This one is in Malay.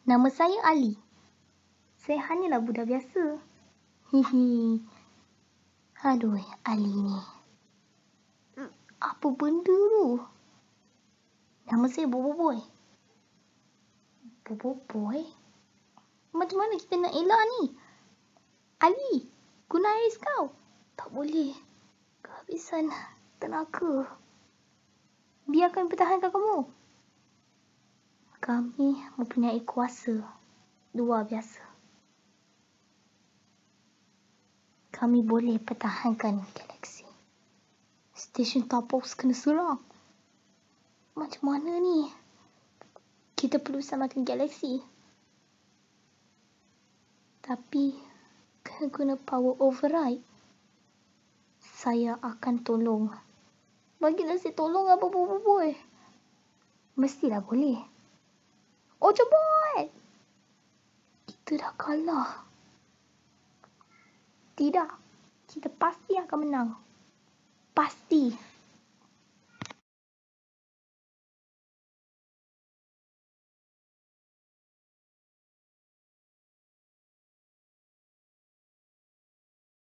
Nama saya Ali. Saya hanyalah budak biasa. Hihi. Aduh, Ali ni. Apa benda tu? Nama saya Boboiboy. Boboiboy? Macam mana kita nak elak ni? Ali, guna air kau. Tak boleh. Kehabisan tenaga. Biarkan pertahankan kamu. Kami mempunyai kuasa luar biasa. Kami boleh pertahankan galaksi. Stesen Tapos kena serang. Macam mana ni? Kita perlu selamatkan galaksi. Tapi, kena guna power override. Saya akan tolong. Bagilah saya tolong apa Boboiboy. Mestilah boleh. Oh, cepat! Kita dah kalah. Tidak. Kita pasti akan menang. Pasti.